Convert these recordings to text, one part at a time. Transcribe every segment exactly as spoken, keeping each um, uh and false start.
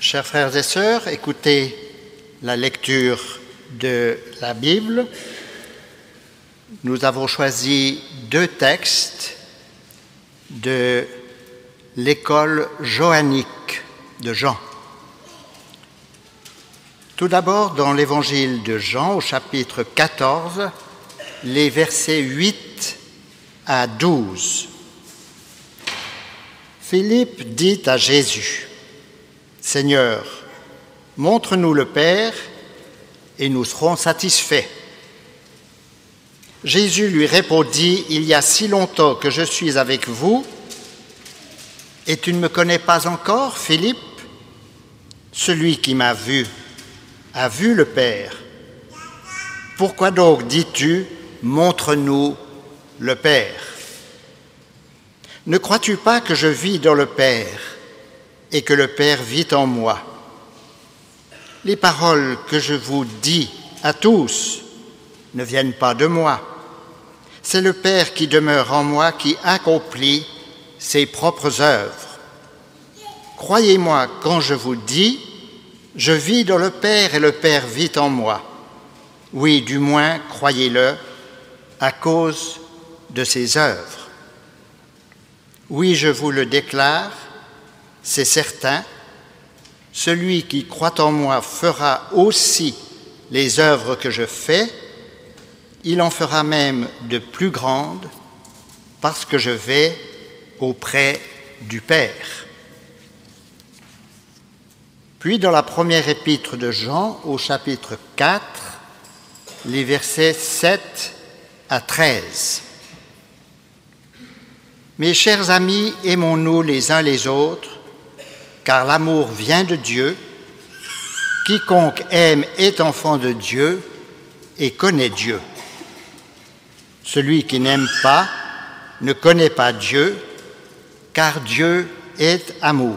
Chers frères et sœurs, écoutez la lecture de la Bible. Nous avons choisi deux textes de l'école johannique de Jean. Tout d'abord, dans l'évangile de Jean, au chapitre quatorze, les versets huit à douze. Philippe dit à Jésus: « Seigneur, montre-nous le Père et nous serons satisfaits. » Jésus lui répondit: « Il y a si longtemps que je suis avec vous et tu ne me connais pas encore, Philippe? Celui qui m'a vu a vu le Père. Pourquoi donc dis-tu, montre-nous le Père? Ne crois-tu pas que je vis dans le Père et que le Père vit en moi? Les paroles que je vous dis à tous ne viennent pas de moi. C'est le Père qui demeure en moi qui accomplit ses propres œuvres. Croyez-moi quand je vous dis, je vis dans le Père et le Père vit en moi. Oui, du moins, croyez-le, à cause de ses œuvres. Oui, je vous le déclare, c'est certain, celui qui croit en moi fera aussi les œuvres que je fais, il en fera même de plus grandes, parce que je vais auprès du Père. » Puis dans la première épître de Jean, au chapitre quatre, les versets sept à treize. « Mes chers amis, aimons-nous les uns les autres, car l'amour vient de Dieu. Quiconque aime est enfant de Dieu et connaît Dieu. Celui qui n'aime pas ne connaît pas Dieu, car Dieu est amour.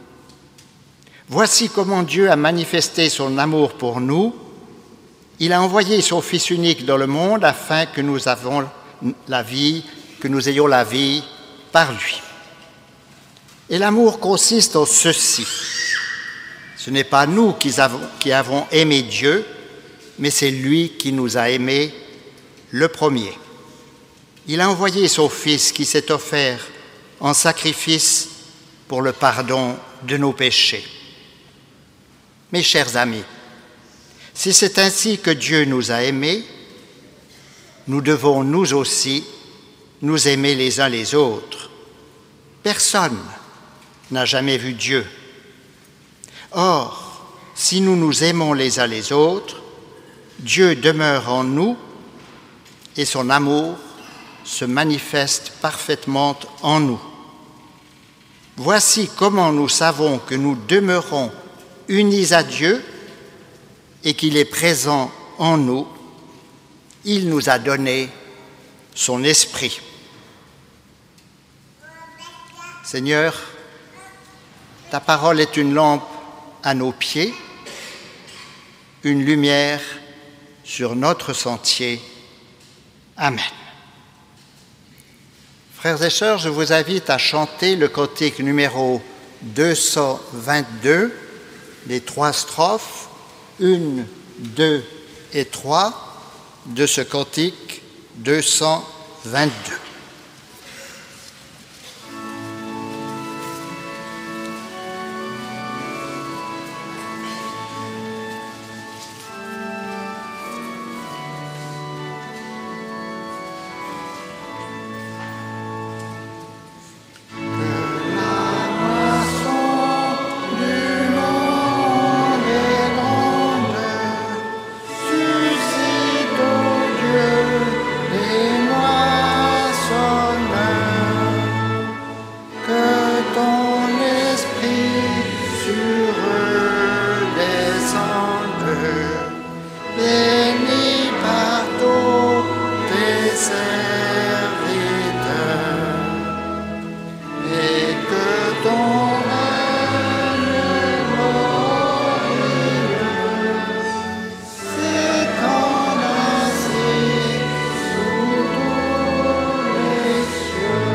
Voici comment Dieu a manifesté son amour pour nous. Il a envoyé son Fils unique dans le monde afin que nous avons la vie, que nous ayons la vie par lui. Et l'amour consiste en ceci. Ce n'est pas nous qui avons, qui avons aimé Dieu, mais c'est lui qui nous a aimés le premier. Il a envoyé son Fils qui s'est offert en sacrifice pour le pardon de nos péchés. Mes chers amis, si c'est ainsi que Dieu nous a aimés, nous devons nous aussi nous aimer les uns les autres. Personne n'a jamais vu Dieu. Or, si nous nous aimons les uns les autres, Dieu demeure en nous et son amour se manifeste parfaitement en nous. Voici comment nous savons que nous demeurons unis à Dieu et qu'il est présent en nous. Il nous a donné son esprit. Seigneur, ta parole est une lampe à nos pieds, une lumière sur notre sentier. Amen. Frères et sœurs, je vous invite à chanter le cantique numéro deux cent vingt-deux, les trois strophes, une, deux et trois de ce cantique deux cent vingt-deux.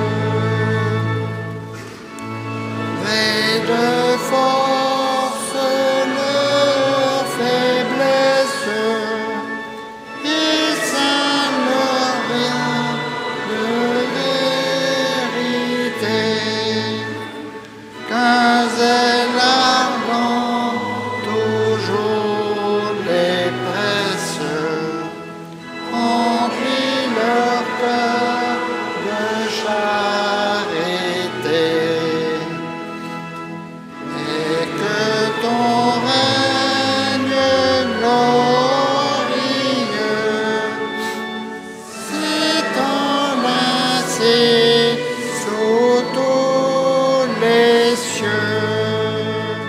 de force cieux.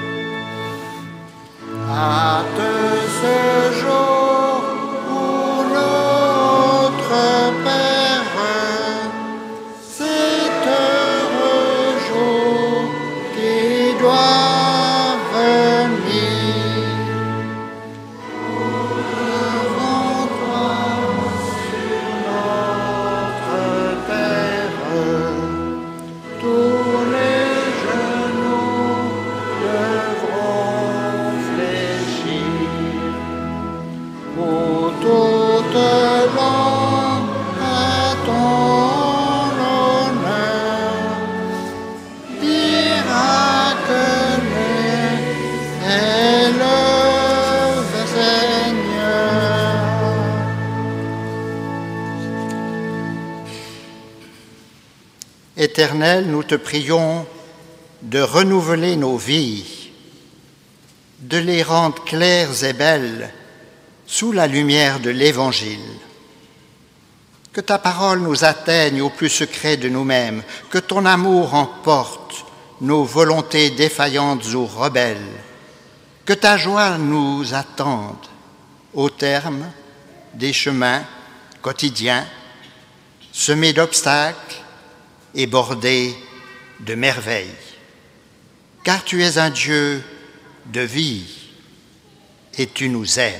Hâte ce jour où notre Père, cet heureux jour qui doit venir. Devant toi sur notre Père, tous les genoux devront fléchir. Pour toute langue à ton honneur dira que est le Seigneur. Éternel, nous te prions de renouveler nos vies, de les rendre claires et belles sous la lumière de l'Évangile. Que ta parole nous atteigne au plus secret de nous-mêmes, que ton amour emporte nos volontés défaillantes ou rebelles, que ta joie nous attende au terme des chemins quotidiens, semés d'obstacles et bordés de merveilles. Car tu es un Dieu de vie et tu nous aimes.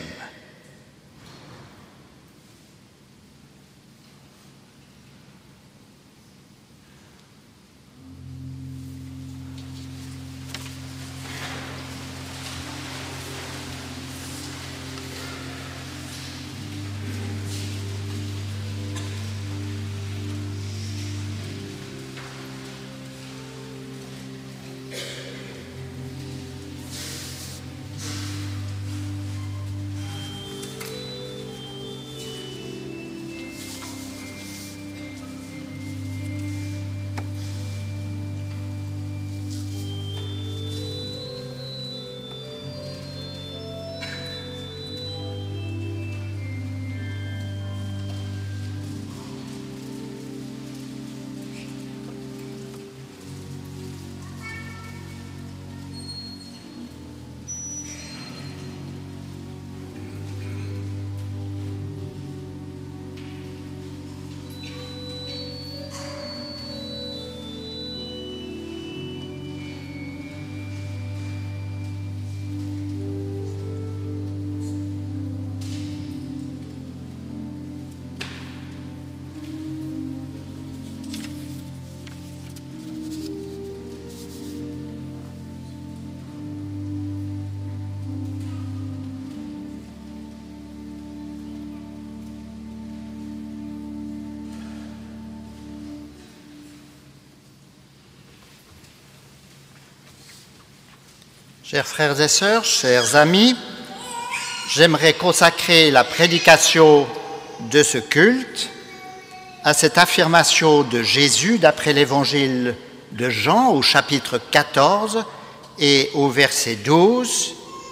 Chers frères et sœurs, chers amis, j'aimerais consacrer la prédication de ce culte à cette affirmation de Jésus d'après l'évangile de Jean au chapitre quatorze et au verset douze.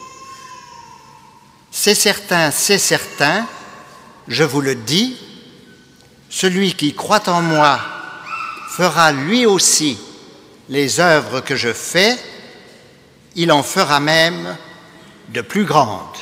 C'est certain, c'est certain, je vous le dis, celui qui croit en moi fera lui aussi les œuvres que je fais, il en fera même de plus grandes.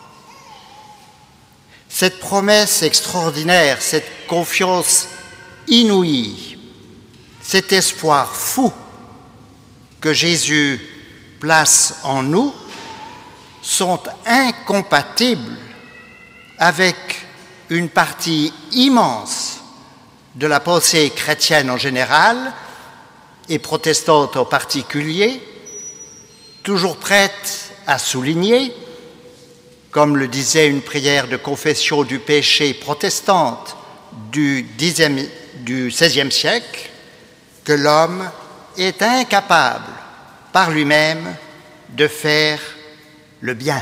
Cette promesse extraordinaire, cette confiance inouïe, cet espoir fou que Jésus place en nous sont incompatibles avec une partie immense de la pensée chrétienne en général et protestante en particulier, toujours prête à souligner, comme le disait une prière de confession du péché protestante du, dixième, du seizième siècle, que l'homme est incapable par lui-même de faire le bien.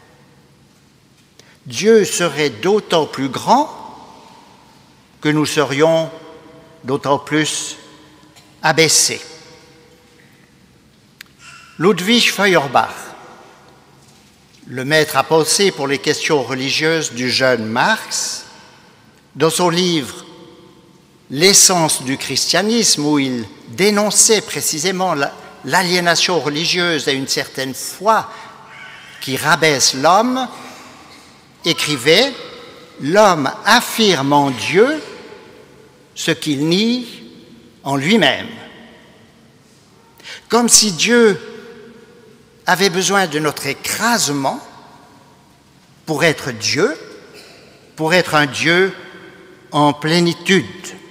Dieu serait d'autant plus grand que nous serions d'autant plus abaissés. Ludwig Feuerbach, le maître à penser pour les questions religieuses du jeune Marx, dans son livre « L'essence du christianisme », où il dénonçait précisément la, l'aliénation religieuse et une certaine foi qui rabaisse l'homme, écrivait « L'homme affirme en Dieu ce qu'il nie en lui-même ». Comme si Dieu avait besoin de notre écrasement pour être Dieu, pour être un Dieu en plénitude.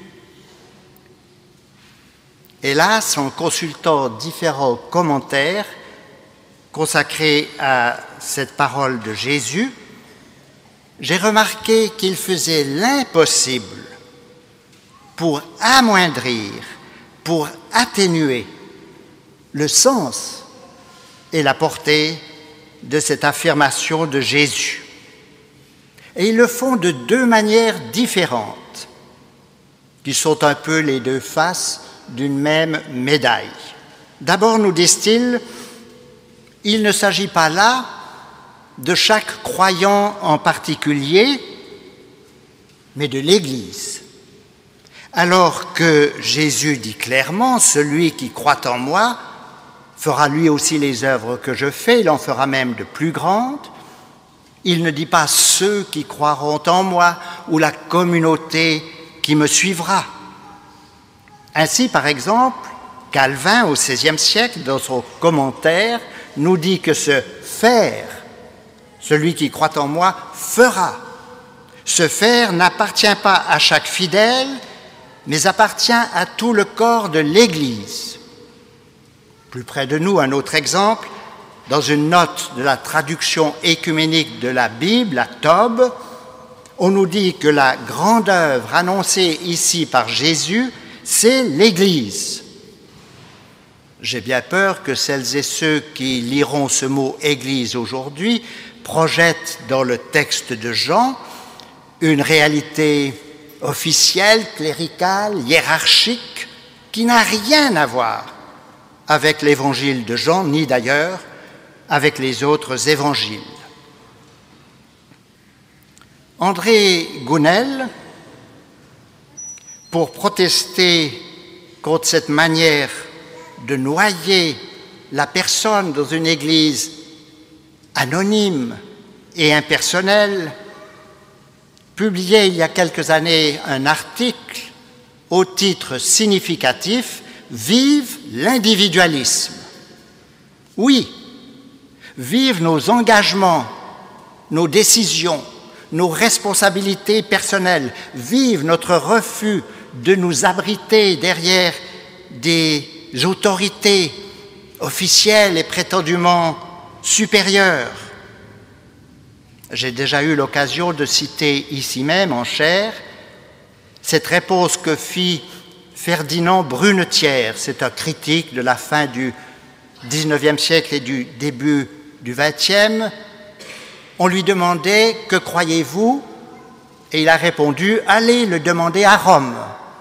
Hélas, en consultant différents commentaires consacrés à cette parole de Jésus, j'ai remarqué qu'il faisait l'impossible pour amoindrir, pour atténuer le sens et la portée de cette affirmation de Jésus. Et ils le font de deux manières différentes, qui sont un peu les deux faces d'une même médaille. D'abord, nous disent-ils, il ne s'agit pas là de chaque croyant en particulier, mais de l'Église. Alors que Jésus dit clairement, celui qui croit en moi fera lui aussi les œuvres que je fais, il en fera même de plus grandes. Il ne dit pas ceux qui croiront en moi ou la communauté qui me suivra. Ainsi, par exemple, Calvin, au seizième siècle, dans son commentaire, nous dit que ce faire, celui qui croit en moi, fera. Ce faire n'appartient pas à chaque fidèle, mais appartient à tout le corps de l'Église. Plus près de nous, un autre exemple, dans une note de la traduction écuménique de la Bible, la Tob, on nous dit que la grande œuvre annoncée ici par Jésus, c'est l'Église. J'ai bien peur que celles et ceux qui liront ce mot « Église » aujourd'hui projettent dans le texte de Jean une réalité officielle, cléricale, hiérarchique, qui n'a rien à voir avec l'évangile de Jean, ni d'ailleurs avec les autres évangiles. André Gounel, pour protester contre cette manière de noyer la personne dans une église anonyme et impersonnelle, publiait il y a quelques années un article au titre significatif « Vive l'individualisme ». Oui, vive nos engagements, nos décisions, nos responsabilités personnelles, vive notre refus de nous abriter derrière des autorités officielles et prétendument supérieures. J'ai déjà eu l'occasion de citer ici même, en chaire, cette réponse que fit Ferdinand Brunetière, c'est un critique de la fin du dix-neuvième siècle et du début du vingtième. On lui demandait « Que croyez-vous » et il a répondu « Allez le demander à Rome ».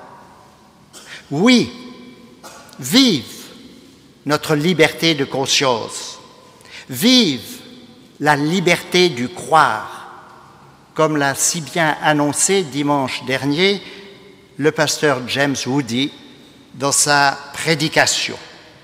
Oui, vive notre liberté de conscience, vive la liberté du croire, comme l'a si bien annoncé dimanche dernier le pasteur James Woody dans sa prédication.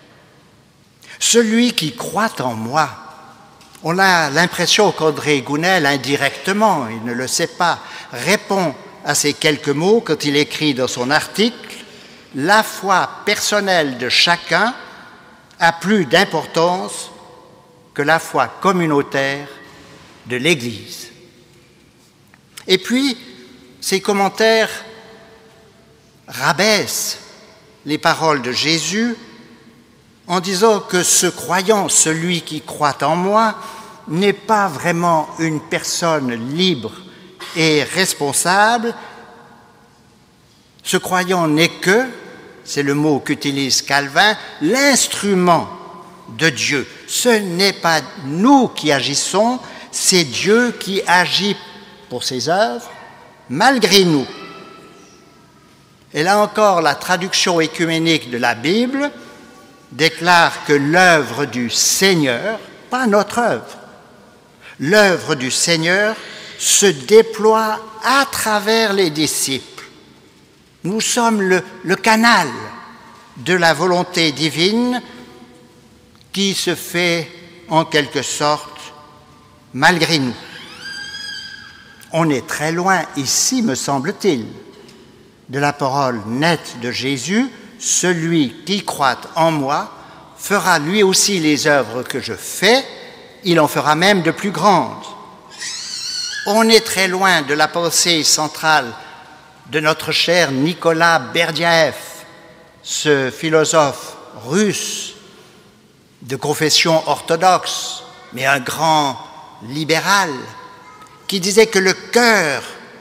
Celui qui croit en moi, on a l'impression qu'André Gounel, indirectement, il ne le sait pas, répond à ces quelques mots quand il écrit dans son article « La foi personnelle de chacun a plus d'importance que la foi communautaire de l'Église. » Et puis, ces commentaires rabaissent les paroles de Jésus en disant que ce croyant, celui qui croit en moi, n'est pas vraiment une personne libre et responsable. Ce croyant n'est que, c'est le mot qu'utilise Calvin, l'instrument de Dieu. Ce n'est pas nous qui agissons, c'est Dieu qui agit pour ses œuvres, malgré nous. Et là encore, la traduction écuménique de la Bible déclare que l'œuvre du Seigneur, pas notre œuvre, l'œuvre du Seigneur se déploie à travers les disciples. Nous sommes le, le canal de la volonté divine qui se fait en quelque sorte malgré nous. On est très loin ici, me semble-t-il, de la parole nette de Jésus, « Celui qui croit en moi fera lui aussi les œuvres que je fais, il en fera même de plus grandes. » On est très loin de la pensée centrale de notre cher Nicolas Berdyaev, ce philosophe russe de confession orthodoxe, mais un grand libéral, qui disait que le cœur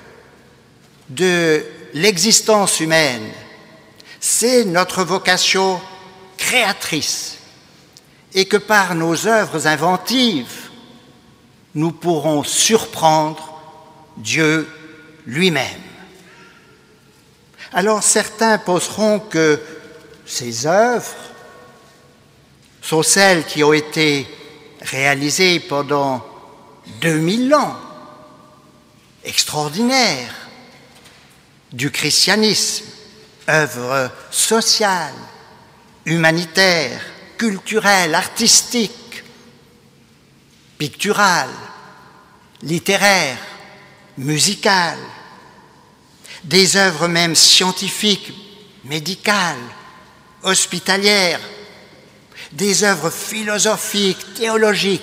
de l'existence humaine, c'est notre vocation créatrice, et que par nos œuvres inventives, nous pourrons surprendre Dieu lui-même. Alors certains penseront que ces œuvres sont celles qui ont été réalisées pendant deux mille ans, extraordinaires, du christianisme, œuvres sociales, humanitaires, culturelles, artistiques, picturales, littéraires, musicales, des œuvres même scientifiques, médicales, hospitalières, des œuvres philosophiques, théologiques.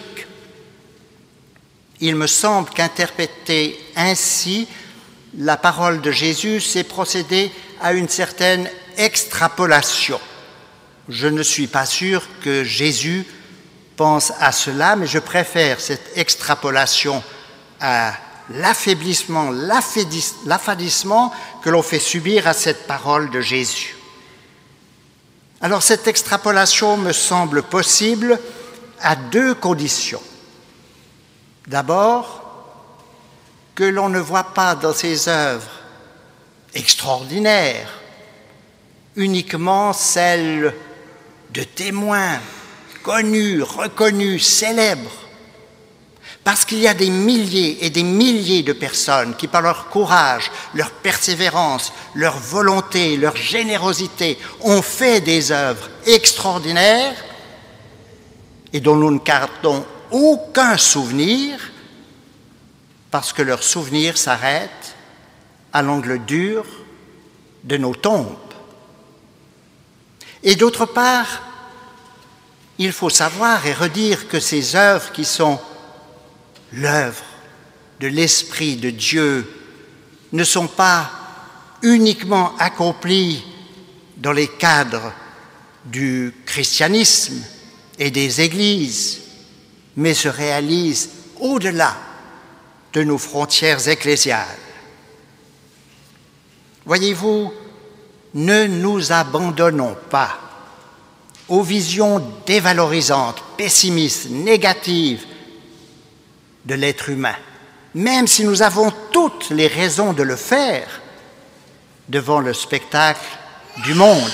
Il me semble qu'interpréter ainsi la parole de Jésus, c'est procéder à une certaine extrapolation. Je ne suis pas sûr que Jésus pense à cela, mais je préfère cette extrapolation à l'affaiblissement, l'affadissement que l'on fait subir à cette parole de Jésus. Alors cette extrapolation me semble possible à deux conditions. D'abord, que l'on ne voit pas dans ces œuvres extraordinaires uniquement celles de témoins connus, reconnus, célèbres, parce qu'il y a des milliers et des milliers de personnes qui, par leur courage, leur persévérance, leur volonté, leur générosité, ont fait des œuvres extraordinaires et dont nous ne gardons aucun souvenir, parce que leur souvenir s'arrête à l'angle dur de nos tombes. Et d'autre part, il faut savoir et redire que ces œuvres qui sont l'œuvre de l'Esprit de Dieu ne sont pas uniquement accomplies dans les cadres du christianisme et des églises, mais se réalisent au-delà de nos frontières ecclésiales. Voyez-vous, ne nous abandonnons pas aux visions dévalorisantes, pessimistes, négatives de l'être humain, même si nous avons toutes les raisons de le faire devant le spectacle du monde.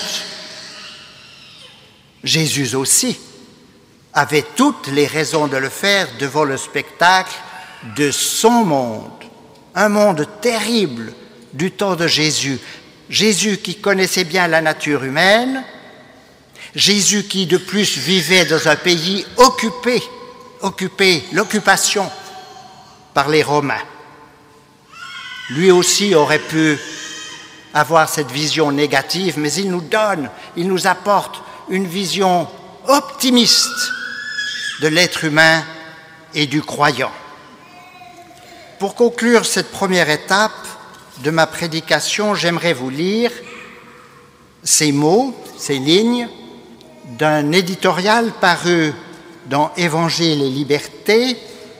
Jésus aussi avait toutes les raisons de le faire devant le spectacle de son monde, un monde terrible du temps de Jésus. Jésus qui connaissait bien la nature humaine, Jésus qui de plus vivait dans un pays occupé, occupé, l'occupation par les Romains. Lui aussi aurait pu avoir cette vision négative, mais il nous donne, il nous apporte une vision optimiste de l'être humain et du croyant. Pour conclure cette première étape de ma prédication, j'aimerais vous lire ces mots, ces lignes d'un éditorial paru dans Évangile et Liberté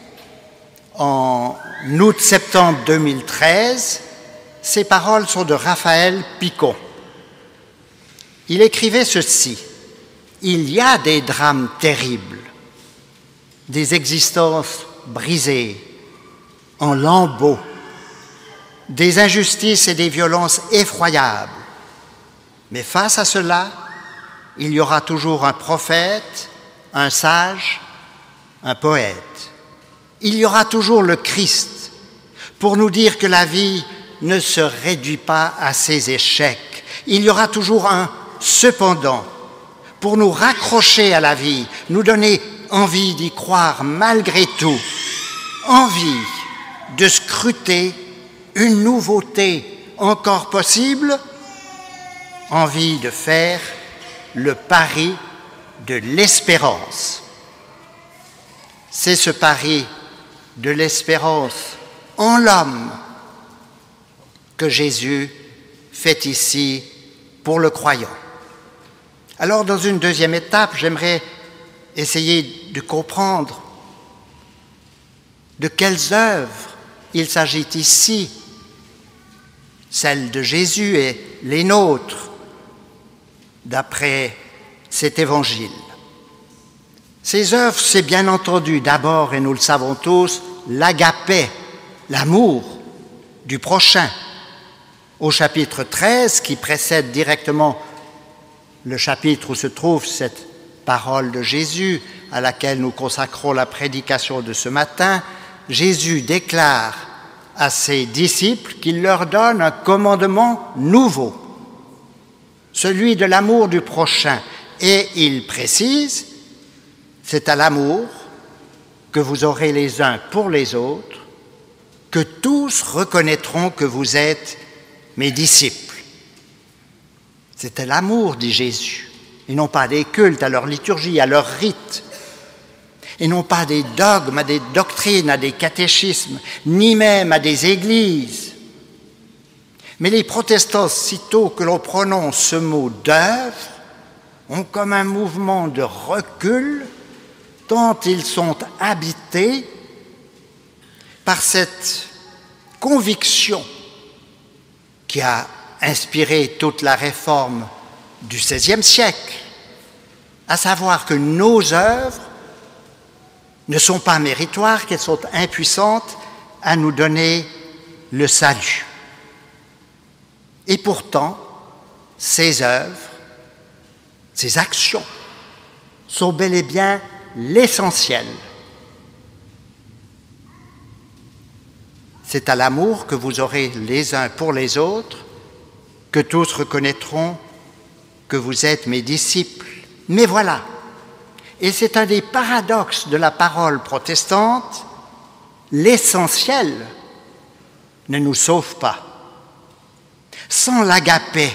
en août-septembre deux mille treize. Ces paroles sont de Raphaël Picon. Il écrivait ceci: « Il y a des drames terribles, des existences brisées en lambeaux, des injustices et des violences effroyables. Mais face à cela, il y aura toujours un prophète, un sage, un poète. Il y aura toujours le Christ pour nous dire que la vie ne se réduit pas à ses échecs. Il y aura toujours un cependant pour nous raccrocher à la vie, nous donner envie d'y croire malgré tout, envie de scruter une nouveauté encore possible, envie de faire le pari de l'espérance. C'est ce pari de l'espérance en l'homme que Jésus fait ici pour le croyant. Alors, dans une deuxième étape, j'aimerais essayer de comprendre de quelles œuvres il s'agit ici, celles de Jésus et les nôtres, d'après cet évangile. Ces œuvres, c'est bien entendu d'abord, et nous le savons tous, l'agapé, l'amour du prochain. Au chapitre treize, qui précède directement le chapitre où se trouve cette parole de Jésus, à laquelle nous consacrons la prédication de ce matin, Jésus déclare à ses disciples qu'il leur donne un commandement nouveau, celui de l'amour du prochain. Et il précise, c'est à l'amour que vous aurez les uns pour les autres, que tous reconnaîtront que vous êtes mes disciples. C'était l'amour, dit Jésus, et non pas des cultes, à leur liturgie, à leurs rites, et non pas des dogmes, à des doctrines, à des catéchismes, ni même à des églises. Mais les protestants, sitôt que l'on prononce ce mot d'œuvre, ont comme un mouvement de recul, tant ils sont habités par cette conviction qui a inspiré toute la réforme du seizième siècle, à savoir que nos œuvres ne sont pas méritoires, qu'elles sont impuissantes à nous donner le salut. Et pourtant, ces œuvres, ces actions sont bel et bien l'essentiel. C'est à l'amour que vous aurez les uns pour les autres que tous reconnaîtront que vous êtes mes disciples. Mais voilà, et c'est un des paradoxes de la parole protestante, l'essentiel ne nous sauve pas. Sans l'agapé,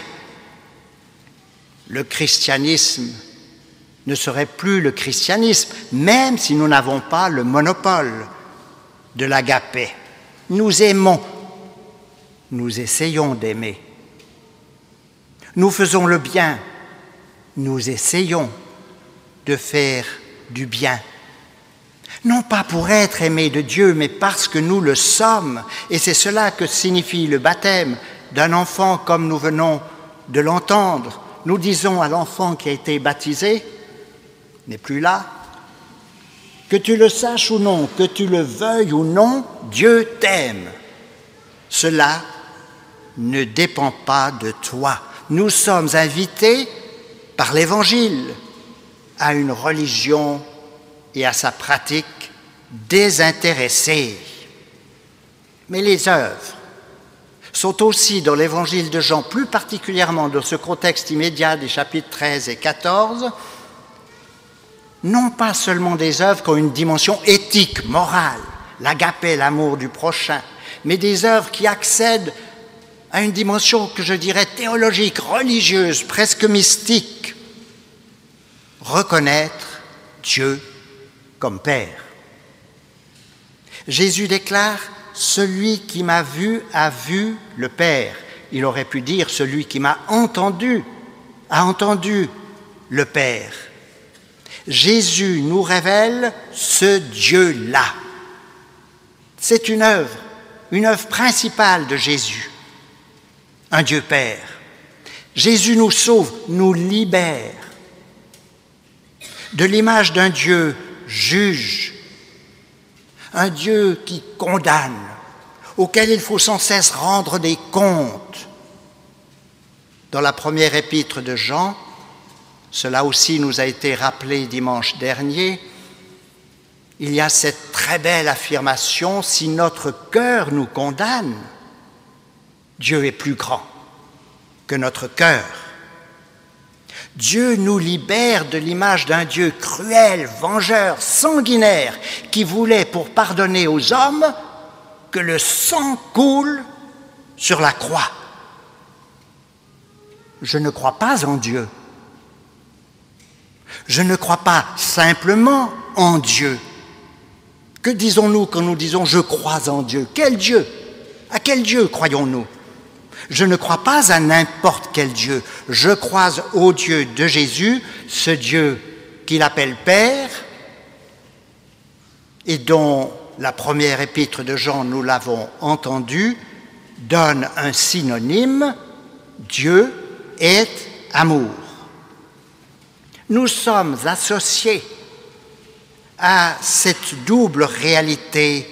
le christianisme ne serait plus le christianisme, même si nous n'avons pas le monopole de l'agapé. Nous aimons, nous essayons d'aimer. Nous faisons le bien, nous essayons de faire du bien. Non pas pour être aimés de Dieu, mais parce que nous le sommes. Et c'est cela que signifie le baptême d'un enfant comme nous venons de l'entendre. Nous disons à l'enfant qui a été baptisé, n'est plus là, que tu le saches ou non, que tu le veuilles ou non, Dieu t'aime. Cela ne dépend pas de toi. Nous sommes invités par l'Évangile à une religion et à sa pratique désintéressée. Mais les œuvres sont aussi dans l'Évangile de Jean, plus particulièrement dans ce contexte immédiat des chapitres treize et quatorze, non pas seulement des œuvres qui ont une dimension éthique, morale, l'agapé, l'amour du prochain, mais des œuvres qui accèdent à une dimension que je dirais théologique, religieuse, presque mystique. Reconnaître Dieu comme Père. Jésus déclare « Celui qui m'a vu a vu le Père ». Il aurait pu dire « Celui qui m'a entendu a entendu le Père ». Jésus nous révèle ce Dieu-là. C'est une œuvre, une œuvre principale de Jésus, un Dieu Père. Jésus nous sauve, nous libère de l'image d'un Dieu juge, un Dieu qui condamne, auquel il faut sans cesse rendre des comptes. Dans la première épître de Jean, cela aussi nous a été rappelé dimanche dernier, il y a cette très belle affirmation, si notre cœur nous condamne, Dieu est plus grand que notre cœur. Dieu nous libère de l'image d'un Dieu cruel, vengeur, sanguinaire, qui voulait, pour pardonner aux hommes, que le sang coule sur la croix. Je ne crois pas en Dieu. Je ne crois pas simplement en Dieu. Que disons-nous quand nous disons « je crois en Dieu » ? Quel Dieu ? À quel Dieu croyons-nous ? Je ne crois pas à n'importe quel Dieu. Je crois au Dieu de Jésus, ce Dieu qu'il appelle Père et dont la première épître de Jean, nous l'avons entendu, donne un synonyme, Dieu est amour. Nous sommes associés à cette double réalité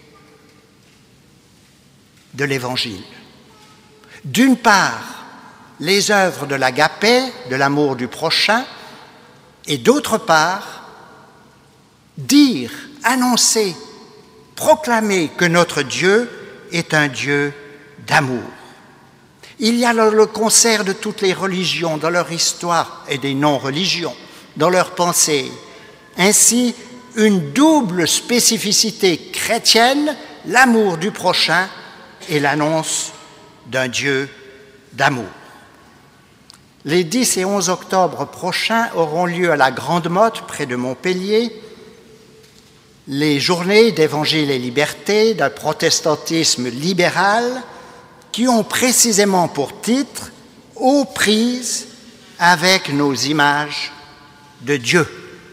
de l'Évangile. D'une part, les œuvres de l'agapé, de l'amour du prochain, et d'autre part, dire, annoncer, proclamer que notre Dieu est un Dieu d'amour. Il y a le concert de toutes les religions dans leur histoire et des non-religions, dans leur pensée. Ainsi, une double spécificité chrétienne, l'amour du prochain et l'annonce d'un Dieu d'amour. Les dix et onze octobre prochains auront lieu à la Grande Motte, près de Montpellier, les journées d'Évangile et Liberté, d'un protestantisme libéral, qui ont précisément pour titre « Aux prises avec nos images de Dieu ».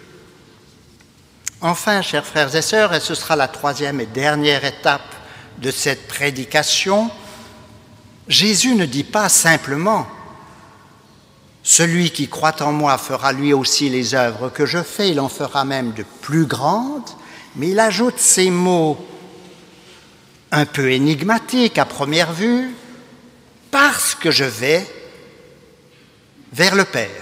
Enfin, chers frères et sœurs, et ce sera la troisième et dernière étape de cette prédication, Jésus ne dit pas simplement « Celui qui croit en moi fera lui aussi les œuvres que je fais, il en fera même de plus grandes », mais il ajoute ces mots un peu énigmatiques à première vue, « parce que je vais vers le Père ».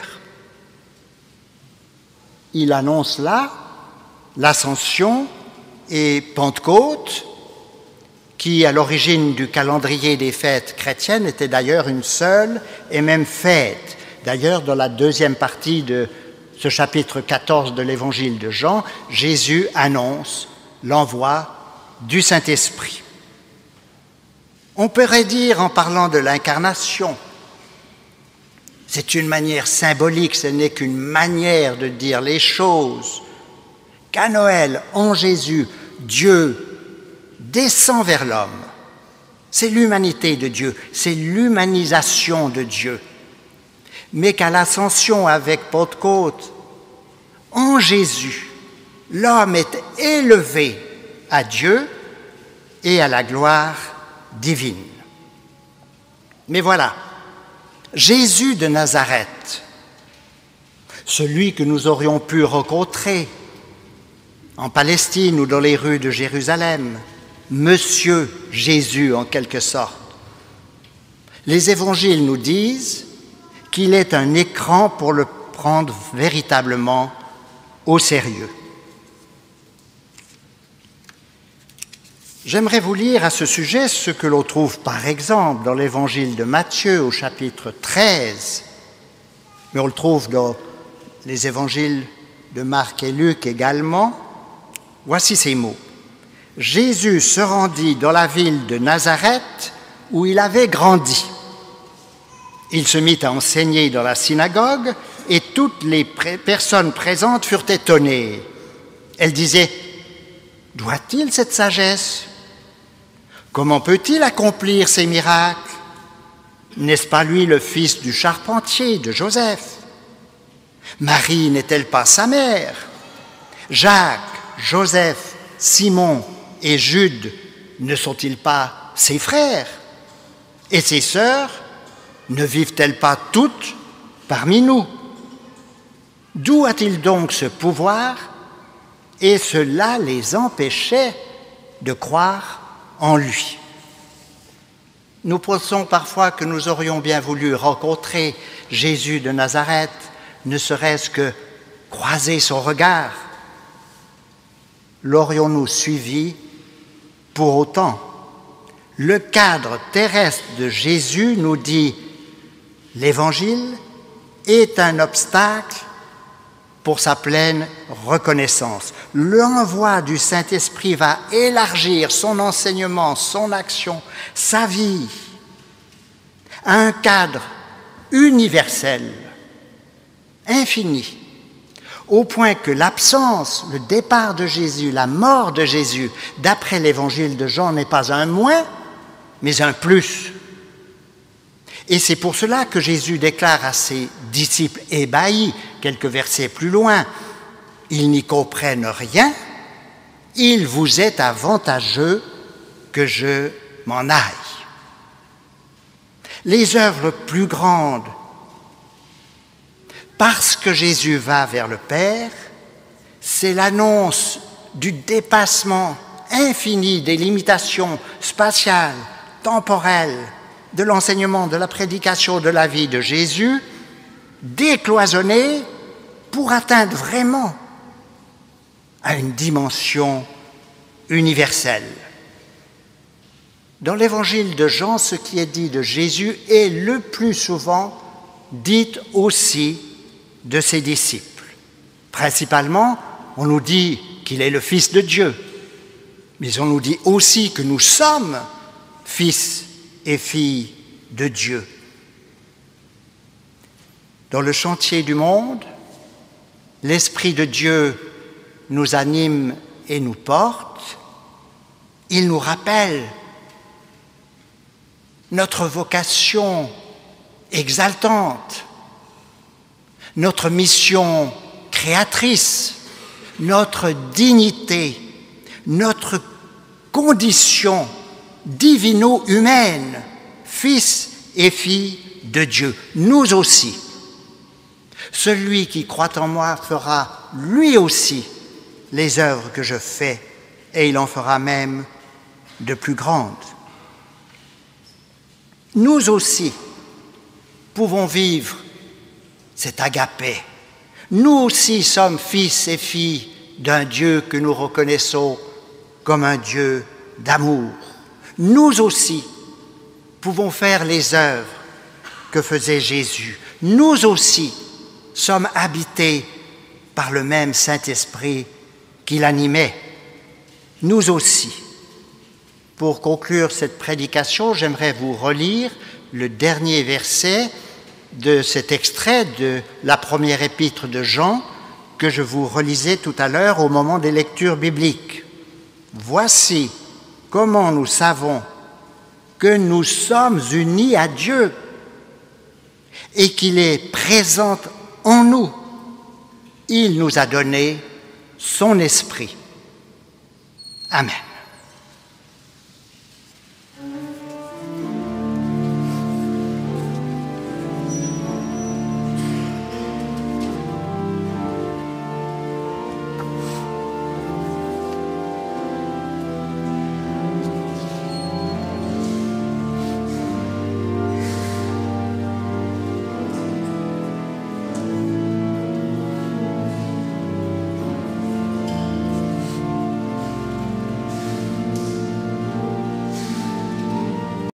Il annonce là l'Ascension et Pentecôte, qui, à l'origine du calendrier des fêtes chrétiennes, était d'ailleurs une seule et même fête. D'ailleurs, dans la deuxième partie de ce chapitre quatorze de l'Évangile de Jean, Jésus annonce l'envoi du Saint-Esprit. On pourrait dire, en parlant de l'incarnation, c'est une manière symbolique, ce n'est qu'une manière de dire les choses, qu'à Noël, en Jésus, Dieu descend vers l'homme. C'est l'humanité de Dieu, c'est l'humanisation de Dieu. Mais qu'à l'ascension avec Pentecôte, en Jésus, l'homme est élevé à Dieu et à la gloire divine. Mais voilà, Jésus de Nazareth, celui que nous aurions pu rencontrer en Palestine ou dans les rues de Jérusalem, Monsieur Jésus en quelque sorte. Les évangiles nous disent qu'il est un écran pour le prendre véritablement au sérieux. J'aimerais vous lire à ce sujet ce que l'on trouve par exemple dans l'évangile de Matthieu au chapitre treize, mais on le trouve dans les évangiles de Marc et Luc également. Voici ces mots. Jésus se rendit dans la ville de Nazareth où il avait grandi. Il se mit à enseigner dans la synagogue et toutes les pré- personnes présentes furent étonnées. Elles disaient « D'où a-t-il cette sagesse ? Comment peut-il accomplir ces miracles ? N'est-ce pas lui le fils du charpentier, de Joseph ? Marie n'est-elle pas sa mère ? Jacques, Joseph, Simon et Jude ne sont-ils pas ses frères ? Et ses sœurs ne vivent-elles pas toutes parmi nous ? D'où a-t-il donc ce pouvoir ? Et cela les empêchait de croire en lui. Nous pensons parfois que nous aurions bien voulu rencontrer Jésus de Nazareth, ne serait-ce que croiser son regard. L'aurions-nous suivi pour autant ? Le cadre terrestre de Jésus nous dit l'Évangile est un obstacle pour sa pleine reconnaissance. L'envoi du Saint-Esprit va élargir son enseignement, son action, sa vie à un cadre universel, infini, au point que l'absence, le départ de Jésus, la mort de Jésus, d'après l'évangile de Jean, n'est pas un moins, mais un plus. Et c'est pour cela que Jésus déclare à ses disciples ébahis, quelques versets plus loin, « Ils n'y comprennent rien, il vous est avantageux que je m'en aille. » Les œuvres plus grandes, parce que Jésus va vers le Père, c'est l'annonce du dépassement infini des limitations spatiales, temporelles, de l'enseignement, de la prédication, de la vie de Jésus, décloisonné pour atteindre vraiment à une dimension universelle. Dans l'évangile de Jean, ce qui est dit de Jésus est le plus souvent dit aussi de ses disciples. Principalement, on nous dit qu'il est le Fils de Dieu, mais on nous dit aussi que nous sommes fils et filles de Dieu. Dans le chantier du monde, l'Esprit de Dieu nous anime et nous porte. Il nous rappelle notre vocation exaltante, notre mission créatrice, notre dignité, notre condition divino-humaine, fils et filles de Dieu, nous aussi. Celui qui croit en moi fera lui aussi les œuvres que je fais, et il en fera même de plus grandes. Nous aussi pouvons vivre cet agapé. Nous aussi sommes fils et filles d'un Dieu que nous reconnaissons comme un Dieu d'amour. Nous aussi pouvons faire les œuvres que faisait Jésus. Nous aussi sommes habités par le même Saint-Esprit qui l'animait. Nous aussi. Pour conclure cette prédication, j'aimerais vous relire le dernier verset de cet extrait de la première épître de Jean que je vous relisais tout à l'heure au moment des lectures bibliques. Voici comment nous savons que nous sommes unis à Dieu et qu'il est présent en nous. Il nous a donné son esprit. Amen.